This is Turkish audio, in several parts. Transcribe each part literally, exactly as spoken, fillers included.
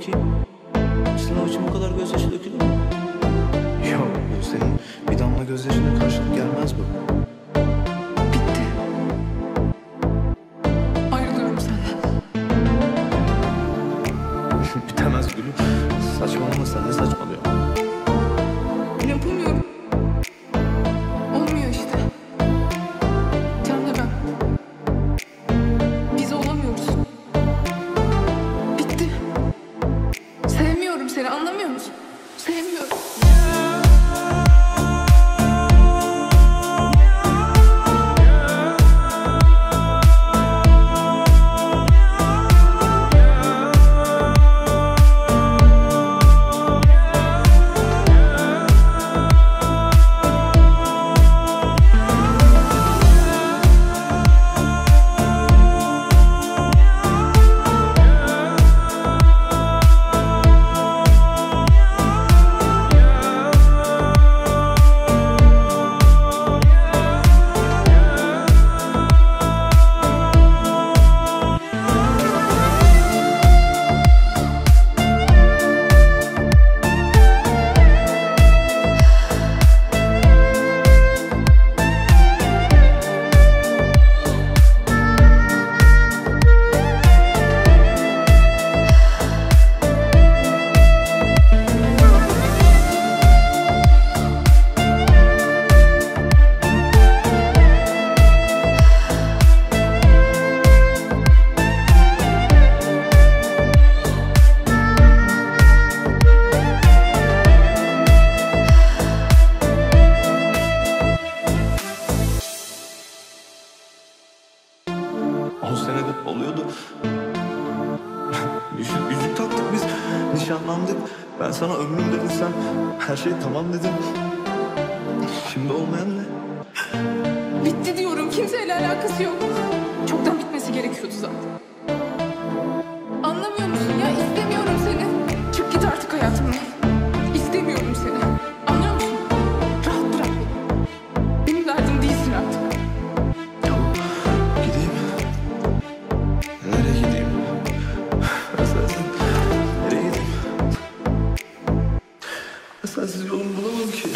bakayım. Sınav için bu kadar gözyaşı dökülür mü? Yok, bu senin bir damla gözyaşına karşılık gelmez bu. Bitti. Ayrılıyorum senden. Bitemez Gülüm. Saçmalama sen, ne saçmalıyorsun? Yapamıyorum. Olmuyor işte. Can'la ben. Biz olamıyoruz. Bitti. Sevmiyorum seni, anlamıyor musun? Sevmiyorum. On senedir oluyordu. Yüzük, yüzük taktık biz. Nişanlandık. Ben sana ömrüm dedim, sen her şey tamam dedin. Şimdi olmayan ne? Bitti diyorum, kimseyle alakası yok. Çoktan bitmesi gerekiyordu zaten. Anlamıyor musun ya? İstemiyorum seni. Çık git artık hayatımdan. İstemiyorum seni. Anlıyor musun? Rahat bırak beni. Benim derdim değilsin artık. Gideyim. Nereye gideyim? Ben sensiz nereye gideyim? Ben sensiz yolumu bulamam ki.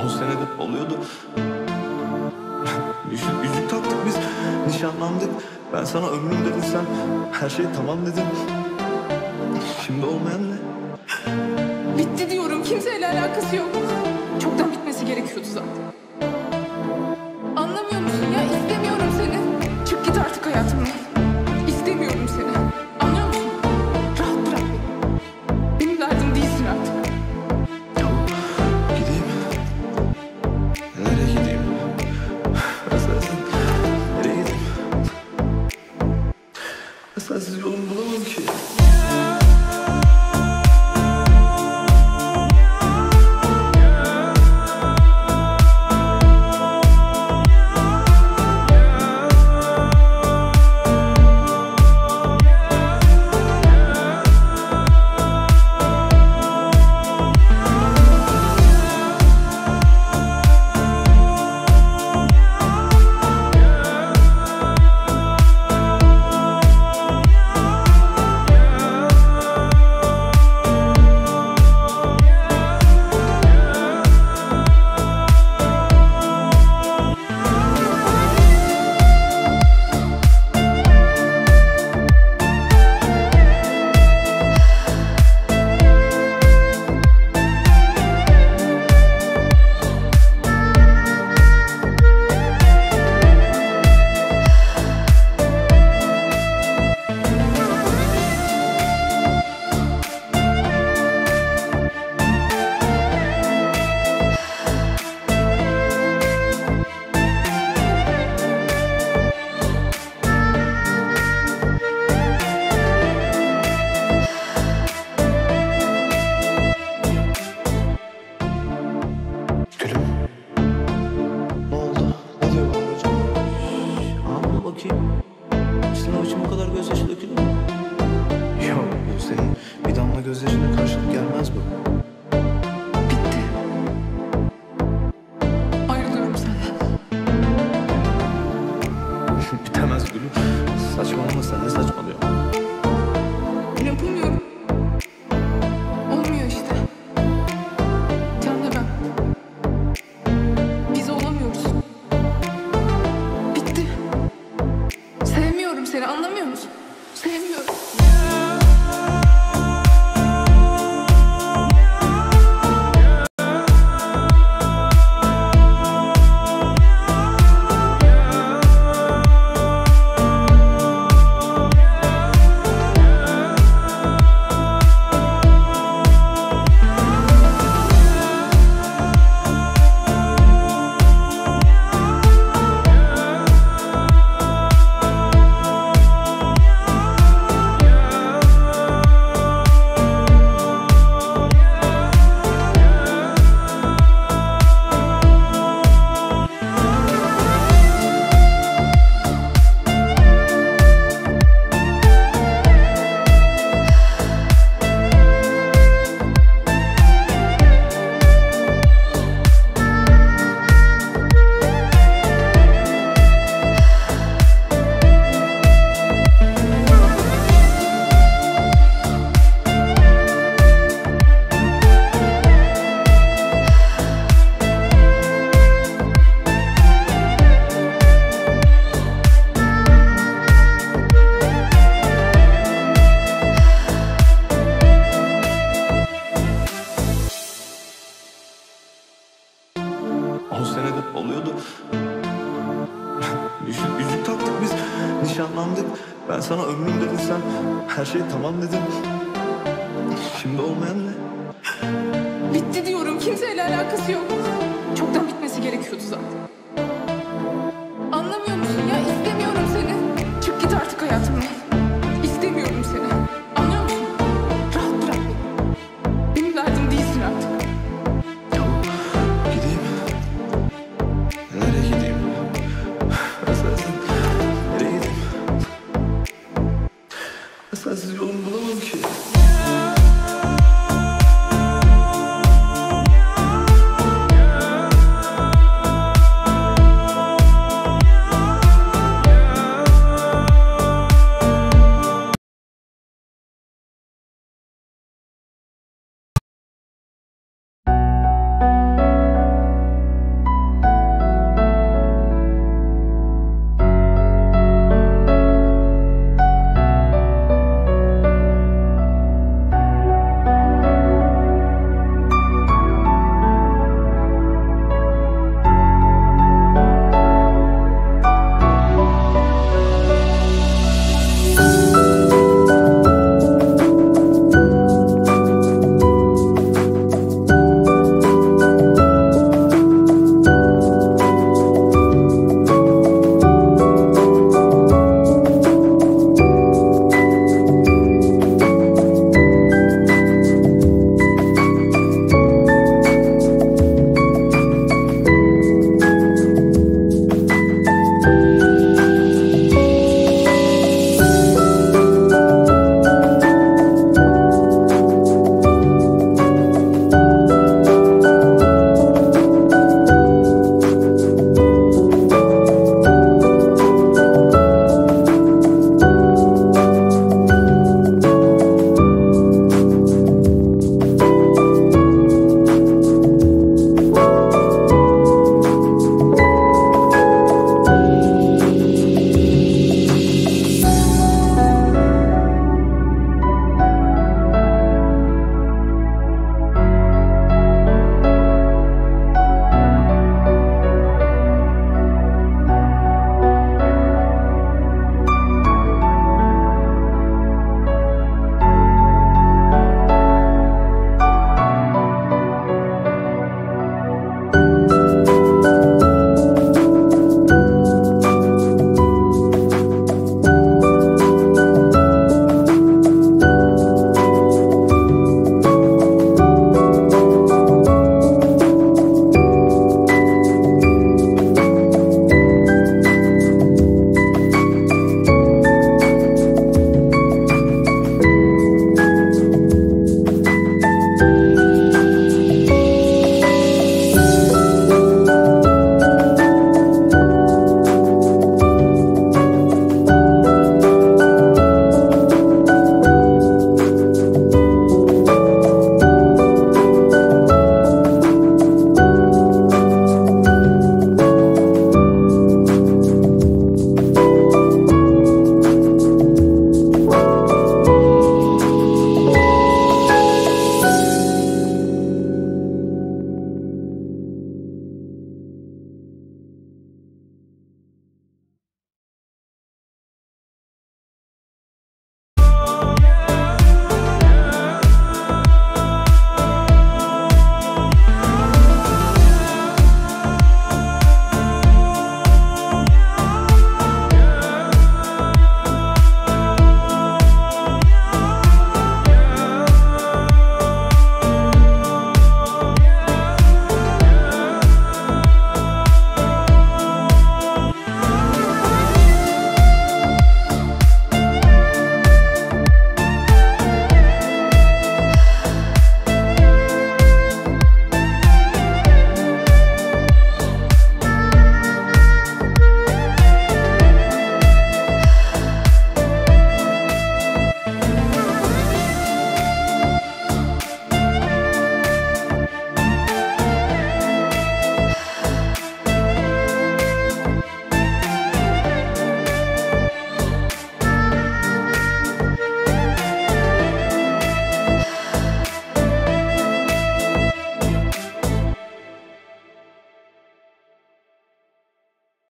On senedir oluyordu. Yüzük, yüzük taktık biz. Nişanlandık. Ben sana ömrüm dedim, sen her şey tamam dedin. Şimdi olmayan ne? Bitti diyorum. Kimseyle alakası yok. Çoktan bitmesi gerekiyordu zaten. Anlamıyor musun ya? İstemiyorum seni. Çık git artık hayatımdan. İstemiyorum seni. Anlıyor musun? Rahat bırak beni. Benim derdim değilsin artık. Tamam, gideyim. Nereye gideyim? Ben sensiz nereye gideyim? Ben sensiz yolumu bulamam ki. Gülüm. Ne oldu? Ne diyor Bahar hocam? Ağlama bakayım. Sınav için bu kadar gözyaşı dökülür mü? Yok, bu senin bir damla gözyaşına karşılık gelmez bu. Bitti. Ayrılıyorum senden. Bitemez Gülüm. Saçmalama sen, ne saçmalıyorsun? Yapamıyorum. Olmuyor işte. Can'la ben. Biz olamıyoruz. Bitti. Sevmiyorum seni, anlamıyor musun? Sevmiyorum. On senedir oluyordu. Yüzük, yüzük taktık biz. Nişanlandık. Ben sana ömrüm dedim, sen her şey tamam dedin. Şimdi olmayan ne? Bitti diyorum. Kimseyle alakası yok. Çoktan bitmesi gerekiyordu zaten. Anlamıyor musun ya? İstemiyorum.